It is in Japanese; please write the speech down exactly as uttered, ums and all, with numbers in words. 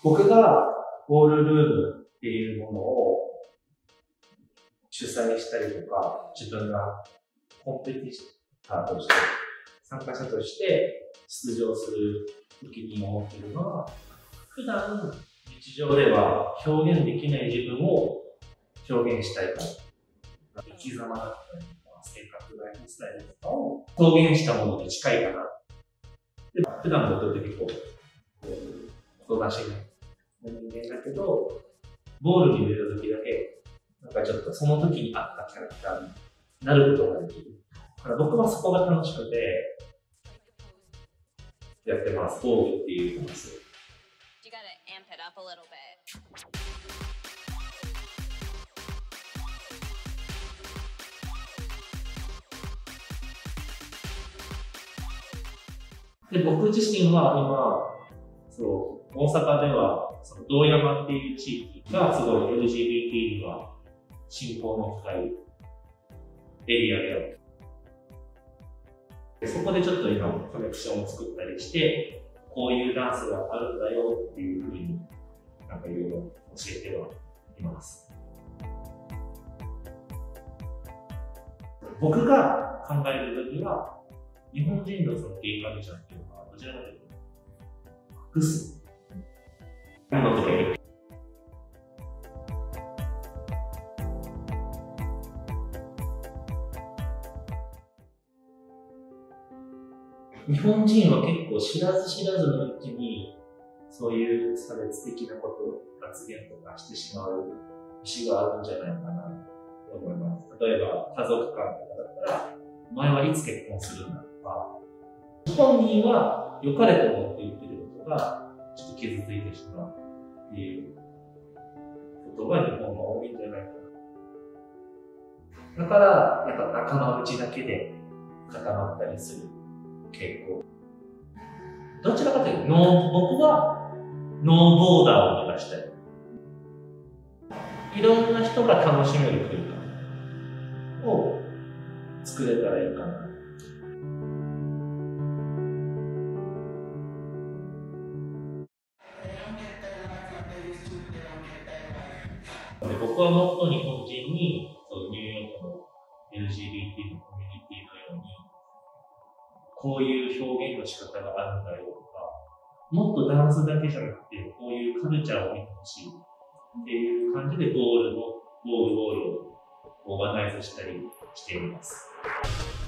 僕がボールルームっていうものを主催したりとか、自分がコンペティターとして、参加者として出場する時に思っているのは、普段日常では表現できない自分を表現したいから。生き様だったりとか、性格、ライフスタイルとかを表現したものに近いかな。で普段僕って結構、おとなしい人間だけど、ボールに出た時だけ、なんかちょっとその時に合ったキャラクターになることができる。だから僕はそこが楽しくて、やってます。ボールっていうダンス。で、僕自身は今、そう、大阪では、その堂山っていう地域がすごい エルジービーティー には信仰の深いエリアである。でそこでちょっと今コレクションを作ったりして、こういうダンスがあるんだよっていうふうになんかいろいろ教えてはいます。僕が考えるときは、日本人のそのゲイカルチャーっていうのはどちらかというと隠すものとかに日本人は結構知らず知らずのうちにそういう差別的なこと発言とかしてしまう節があるんじゃないかなと思います。例えば家族間とかだったら、お前はいつ結婚するんだとか、本人は良かれと思って言ってることがちょっと傷ついてしまうっていうことが日本が多いんじゃないかな。だから、やっぱ仲間内だけで固まったりする傾向。どちらかというと、ノー僕はノーボーダーを目指したい。いろんな人が楽しめる空間を作れたらいいかな。で僕はもっと日本人にそうニューヨークの エルジービーティー のコミュニティのようにこういう表現の仕方があるんだよとか、もっとダンスだけじゃなくてこういうカルチャーを見てほしいっていう感じでボールのボールボールをオーガナイズしたりしています。